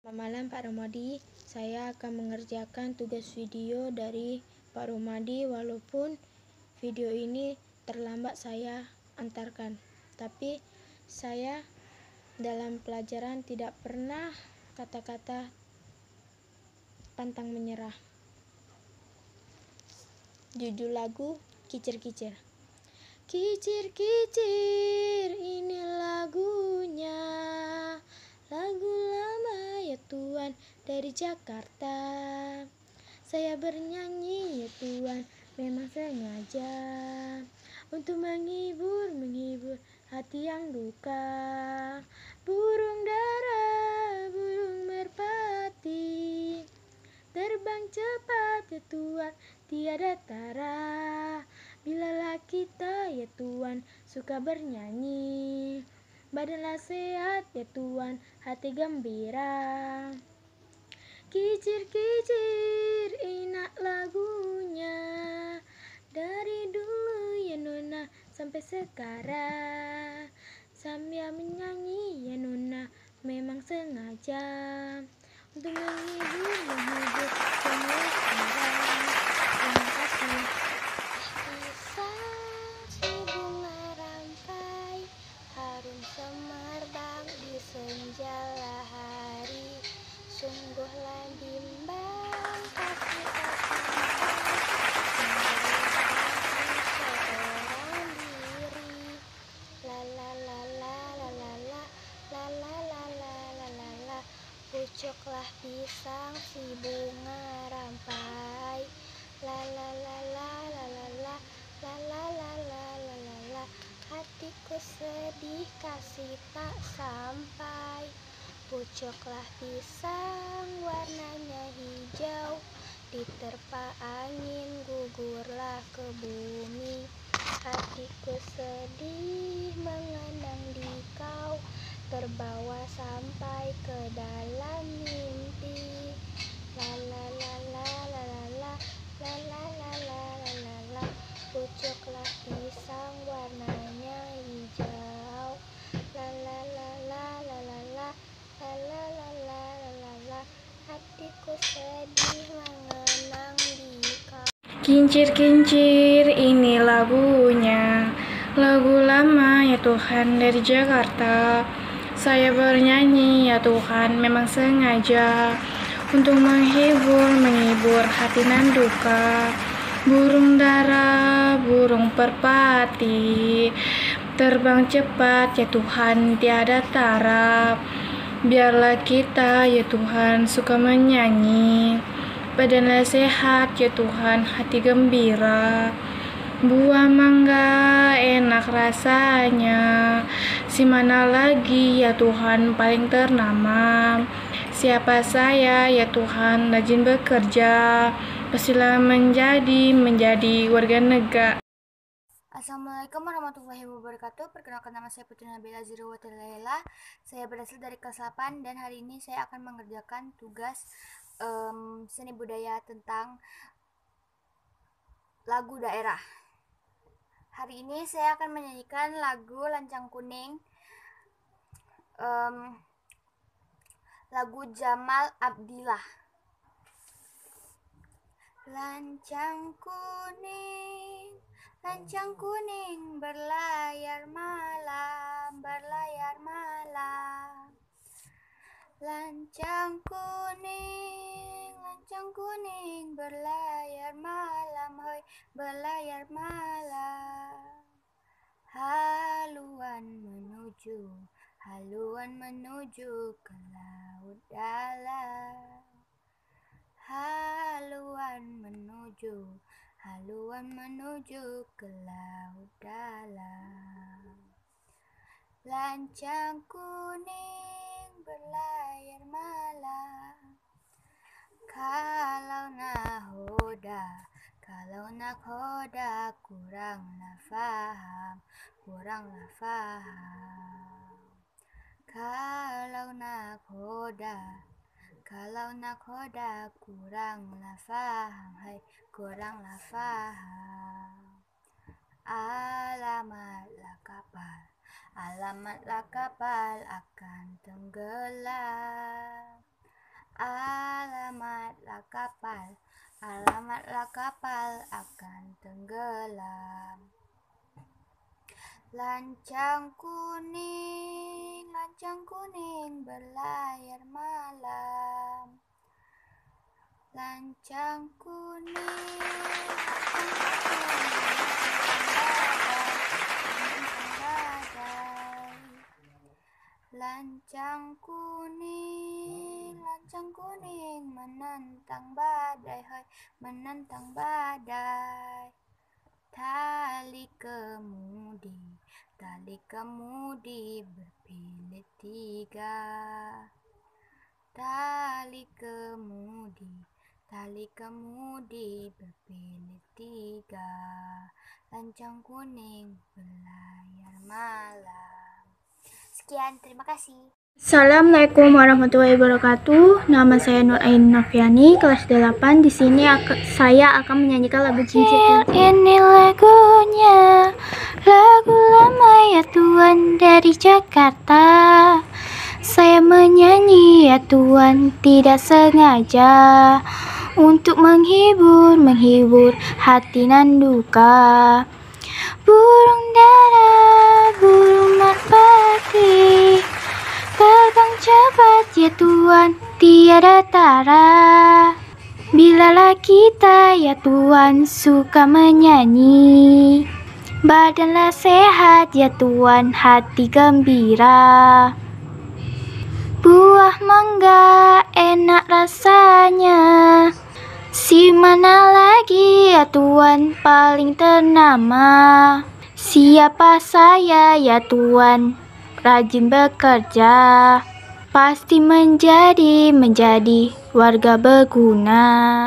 Selamat malam Pak Romadi, saya akan mengerjakan tugas video dari Pak Romadi walaupun video ini terlambat saya antarkan. Tapi saya dalam pelajaran tidak pernah kata-kata pantang menyerah. Judul lagu Kicir-Kicir. Kicir-kicir ini lagunya, lagu lama ya Tuhan dari Jakarta. Saya bernyanyi ya Tuhan memang sengaja untuk menghibur hati yang duka. Burung dara, burung merpati, terbang cepat ya Tuhan tiada tara. Bilalah kita ya Tuhan suka bernyanyi, badanlah sehat ya Tuhan hati gembira. Kicir-kicir enak lagunya, dari dulu ya Nona sampai sekarang. Sambil menyanyi ya Nona memang sengaja untuk menghibur semua orang. Terima kasih. Kisah bunga rampai, harum semerbak di senja hari. Sungguhlah bimbang kasih seorang diri. La la la la la la la la la la la la la la. Pucuklah pisang si bunga rampai. La la la la la la la la la la la la la la. Hatiku sedih kasih tak sampai. Pucuklah pisang warnanya hijau, diterpa angin gugurlah ke bumi. Hatiku sedih mengenang di kau, terbawa sampai ke dalam mimpi. La la la la la la la la la la la la la la. Pucuklah pisang warnanya hijau. La la la la la la la la la la la la la. Hatiku sedih mengenang di kau. Kincir-kincir ini lagunya, lagu lama ya Tuhan dari Jakarta. Saya bernyanyi ya Tuhan memang sengaja untuk menghibur hati nan duka. Burung dara, burung merpati, terbang cepat ya Tuhan tiada tara. Biarlah kita ya Tuhan suka menyanyi, badanlah sehat ya Tuhan hati gembira. Buah mangga enak rasanya, si mana lagi ya Tuhan paling ternama. Siapa saya ya Tuhan rajin bekerja, pastilah menjadi warga negara. Assalamualaikum warahmatullahi wabarakatuh. Perkenalkan, nama saya Putri Nabila Zirwatilaila. Saya berasal dari kelas 8 dan hari ini saya akan mengerjakan tugas seni budaya tentang lagu daerah. Hari ini saya akan menyanyikan lagu Lancang Kuning, lagu Jamal Abdillah. Lancang kuning berlayar malam, berlayar malam. Lancang kuning berlayar malam, hoi berlayar malam. Haluan menuju ke laut dalam. Haluan menuju ke laut dalam. Lancang kuning berlayar malam. Kalau nahoda kuranglah faham. Kalau nahoda kuranglah faham, hai kuranglah faham. Alamatlah kapal akan tenggelam. Alamatlah kapal, alamatlah kapal akan tenggelam. Lancang kuning berlayar malam. Lancang kuning, lancang kuning menantang badai, hai menantang badai. Tali kemudi berpilih tiga. Tali kemudi berpilih tiga. Lancang kuning berlayar malam. Sekian, terima kasih. Assalamualaikum warahmatullahi wabarakatuh. Nama saya Nur Ain Noviani, kelas 8. Di sini saya akan menyanyikan lagu Cincin. Ini lagunya, lagu lama ya Tuhan dari Jakarta. Saya menyanyi ya Tuhan tidak sengaja untuk menghibur hati nan duka. Burung dara, burung merpati, terbang cepat ya Tuhan, tiada tara. Bilalah kita ya Tuhan suka menyanyi, badanlah sehat ya Tuhan, hati gembira. Buah mangga enak rasanya, si mana lagi ya Tuhan paling ternama. Siapa saya ya Tuhan, rajin bekerja, pasti menjadi warga berguna.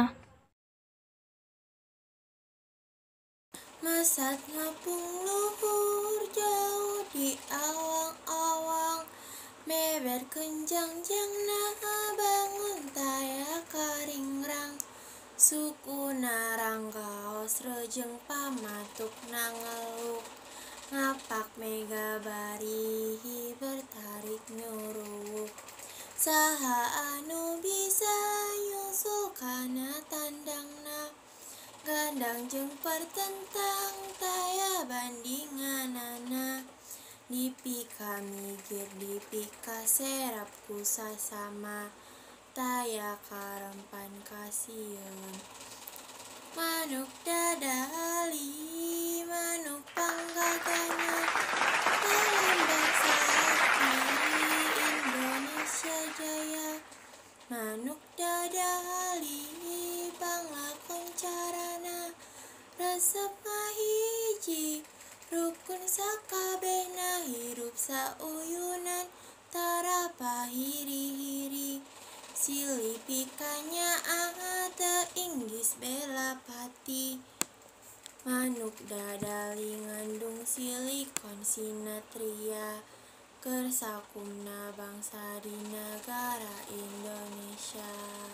Masat ngapung luhur jauh di awang-awang, meber kenjang jang nah bangun taya karingrang. Suku narang kaos rejeng pamatuk nangeluk, ngapak mega barihi bertarik nyuruk. Saha anu bisa nyusul kana tandangna, gandang jeung pertentang taya bandinganana. Dipika migir dipika serap ku sasama, taya karempan kasieun. Manuk dadali, manuk panggagana, talambang sapi Indonesia Jaya. Manuk dadali, panglakon carana, resep ngahiji, rukun sakabehna hirup sauyunan, tara pahiri-hiri. Silih pikanya teu inggis bela pati. Manuk dadali ngandung silikon sinatria, keur sakumna bangsa di negara Indonesia.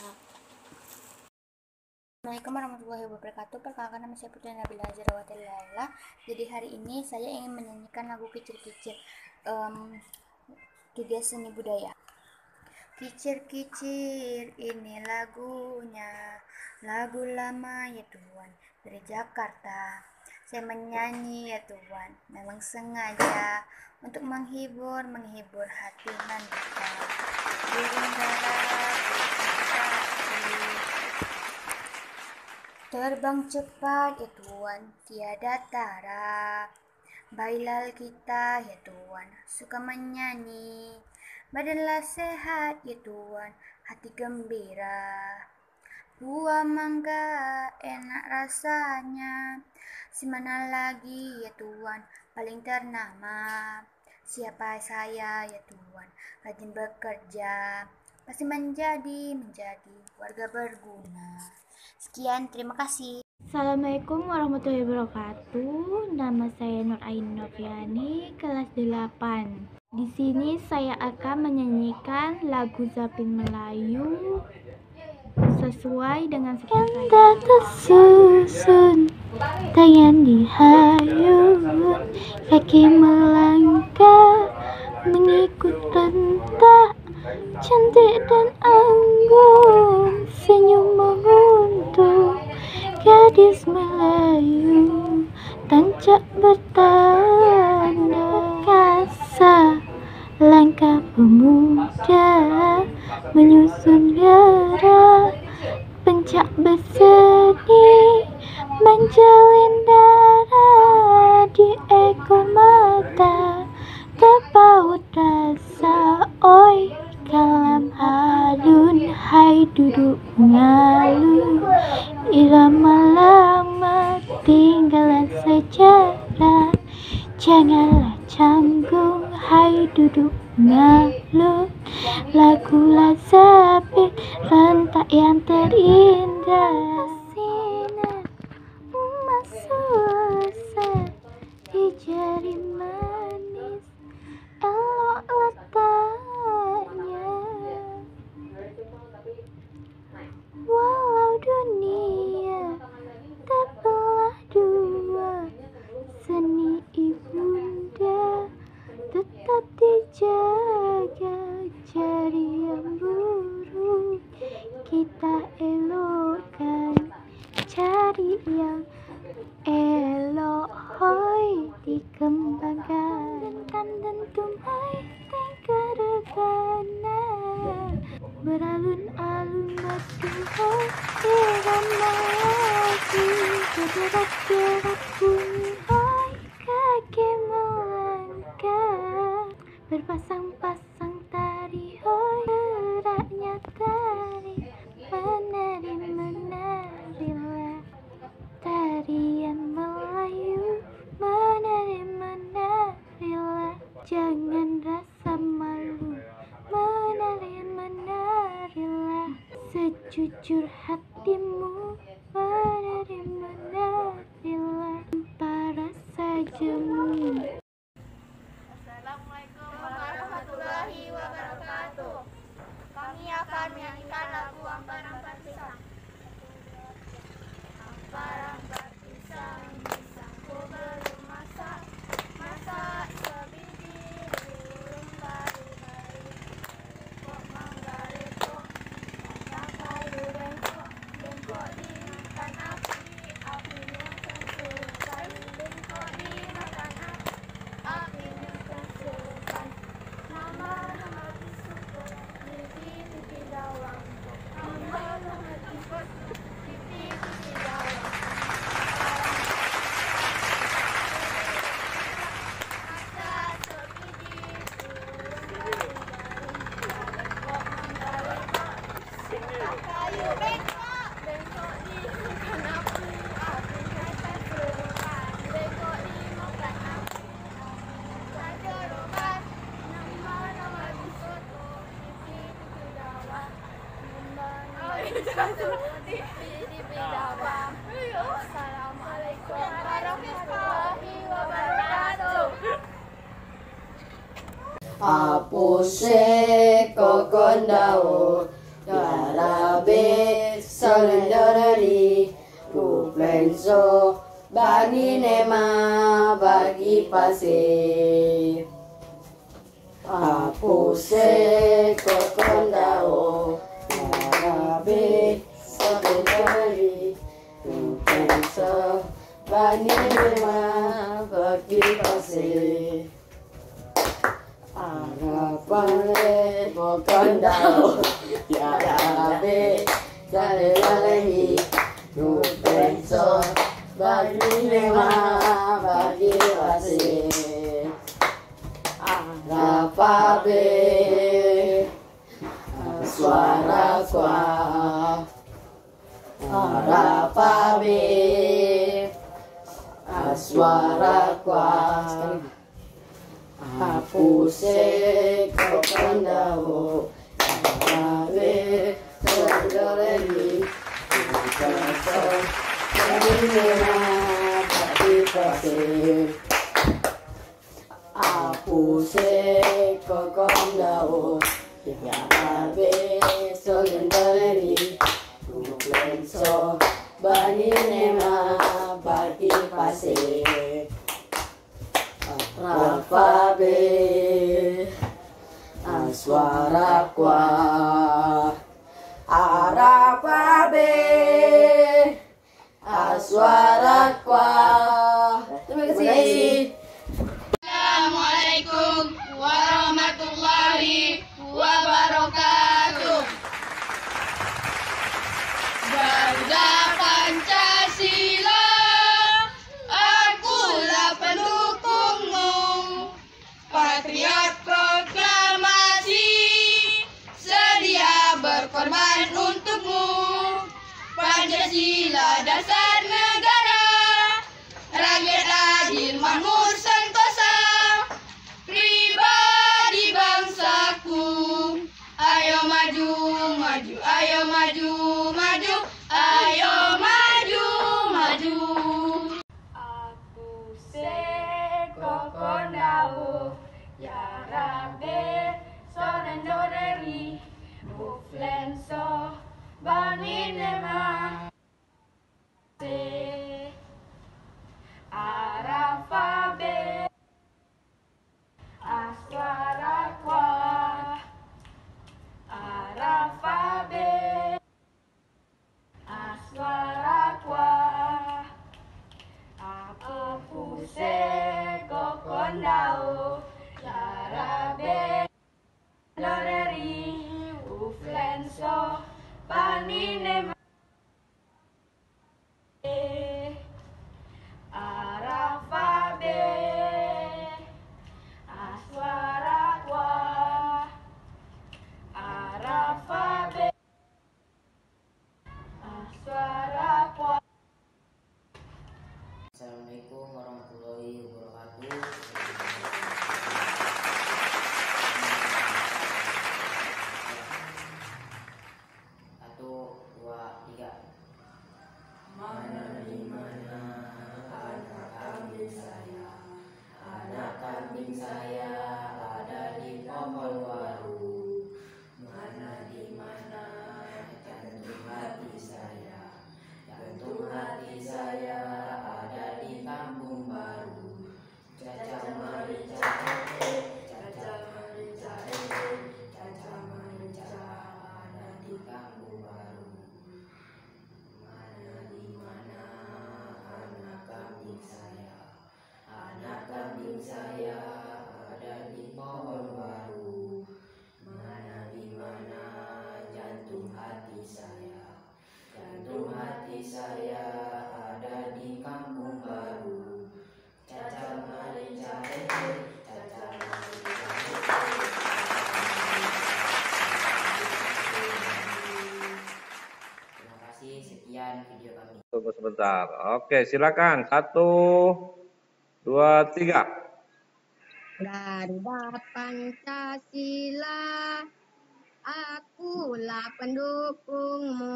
Assalamualaikum warahmatullahi wabarakatuh. Perkenalkan, nama saya Putri Nabila Azrawati Laila. Jadi hari ini saya ingin menyanyikan lagu kicir-kicir tugas seni budaya. Kicir-kicir ini lagunya, lagu lama ya Tuhan dari Jakarta. Saya menyanyi ya Tuhan, memang sengaja untuk menghibur hati nan duka. Burung dara, terbang cepat ya Tuhan, tiada tara. Bailal kita ya Tuhan, suka menyanyi, badanlah sehat ya Tuhan, hati gembira. Buah mangga enak rasanya, si mana lagi ya Tuhan paling ternama. Siapa saya ya Tuhan, rajin bekerja, pasti menjadi warga berguna. Sekian, terima kasih. Assalamualaikum warahmatullahi wabarakatuh. Nama saya Nur Ain Noviani, kelas 8. Di sini saya akan menyanyikan lagu Zapin Melayu sesuai dengan skala saya. Tak tersusun, tangan dihayun, kaki melangkah mengikut rentak, cantik dan anggun. gadis Melayu tancap bertanda kasa, langkah pemuda menyusun gerak, pencak berseni menjalin darah di ekor mata, terpaut rasa oi kalam alun, hai duduk mengalu irama lama tinggalan sejarah, janganlah canggung, hai duduk mengalu lagu Sabit rentak yang terindah. Sinar emas selesai di jari manis, elok letaknya. Walau dunia terbelah dua, seni ibunda tetap dijaga. Jari yang buruk kita elokkan, cari yang elok hoi dikembangkan. Dentum hai tingkah rebana, beralun-alun madu hoi irama lagi, berderak-derak bunyi hoi kaki melangkah, berpasang-pasang tari hoi geraknya tari, menari-menarilah tarian Melayu, menari-menarilah jangan rasa malu, menari-menarilah sejujur hatimu, menari-menarilah tanpa rasa jemu. Assalamualaikum warahmatullahi wabarakatuh. Kami akan menyanyikan lagu Ampar-Ampar Pisang. Ampar-ampar pisang, pisangku belum masak, masak sebiji belum bari-bari. Kok mangga lekok, mangga kayu bengkok, bengkok dimakan api, apinya kesurupan. Bengkok dimakan api, apinya kesurupan. Nama-nama bisuko, pipi-pipi dawang. Nama-nama bisuko, pipi-pipi dawang. Masak sebiji belum bari-bari. Bengkok mangga lekok, bengkok kayu bengkok, bengkok dimakan api, apinya kesurupan. Bengkok dimakan api, saja robat. Nama-nama bisoto, pipi-pipi dawang. Nama-nama bisoto, pipi-pipi dawang. Assalamualaikum warahmatullahi wabarakatuh. Apuse kokondao Yarabe salendorari Ruplenso Bani nema bagi pasir. Apuse kokondao Yarabe salendorari Ruplenso Bani nema bagi pasir. Arapane kokondao Yarabe salendorari Ruplenso Bani nema bagi pasir. Arapabe suara kwa, Arapabe suara kwa. Apuse kokondao Yarabe salendorari Ruplenso Bani nema bagi pasir. Apuse kokondao Yarabe salendorari Ruplenso Bani nema bagi pasir. Arapabe suara kwa, Arapabe Pancasila dasar negara, rakyat adil makmur sentosa, pribadi bangsaku. Ayo maju, maju, ayo maju, maju, ayo maju, maju. Aku sekokondau, ya Rabbi, soren doreri, uflenso, baninema, se, arafabe, aswarakwa, arafabe, aswarakwa. Aku sekokondau, ya Rabbi, doreri, uflenso, baninema, arafabe, aswarakwa, arafabe, aswarakwa. Assalamualaikum warahmatullahi wabarakatuh. Satu, dua, tiga. Mana di mana anak kambing saya? Anak kambing saya ada di pohon waru. Mana di mana jantung hati saya? Jantung hati saya ada di Kampung Baru. Caca marica, caca marica, caca marica ada di Kampung Baru. Mana di mana anak kambing saya? Anak kambing saya ada di pohon waru. Mana di mana jantung hati saya? Jantung hati saya ada di Kampung Baru. Caca marica, caca marica. Terima kasih, sekian video kami. Tunggu sebentar. Oke, silakan. 1, 2, 3. Garuda Pancasila, akulah pendukungmu.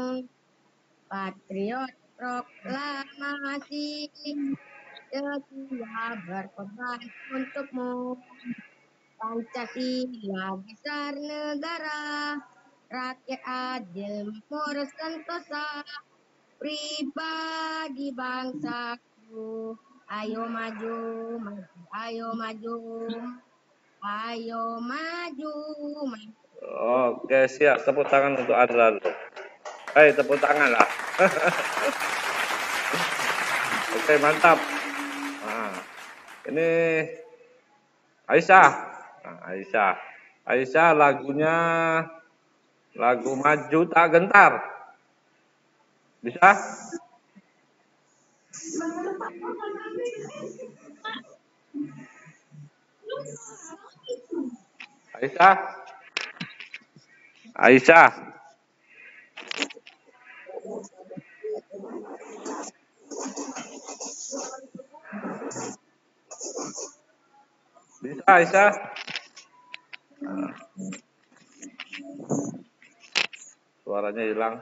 Patriot proklamasi, setia berkorban untukmu. Pancasila dasar negara, rakyat adil makmur sentosa, pribadi bangsaku. Ayo maju, maju, ayo maju, ayo maju, maju. Oke, siap. Tepuk tangan untuk Adra dulu. Hei, tepuk tangan lah. Oke, mantap. Nah, ini Aisyah. Nah, Aisyah. Aisyah lagunya lagu Maju Tak Gentar. Bisa? Aisyah? Aisyah? Bisa Aisyah? Nah. Suaranya hilang.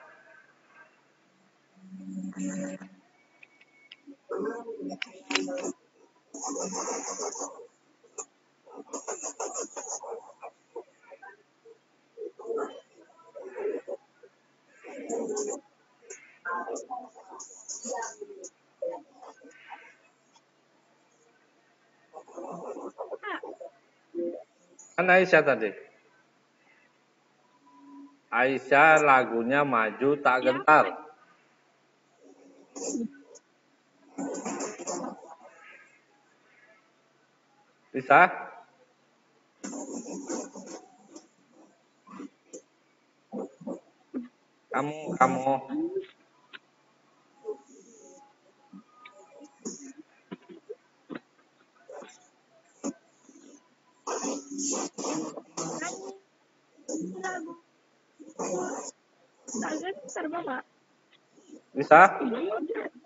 Mana Aisyah tadi? Aisyah lagunya Maju Tak Gentar. Bisa? Kamu. Tak gentar, Bapak. Bisa?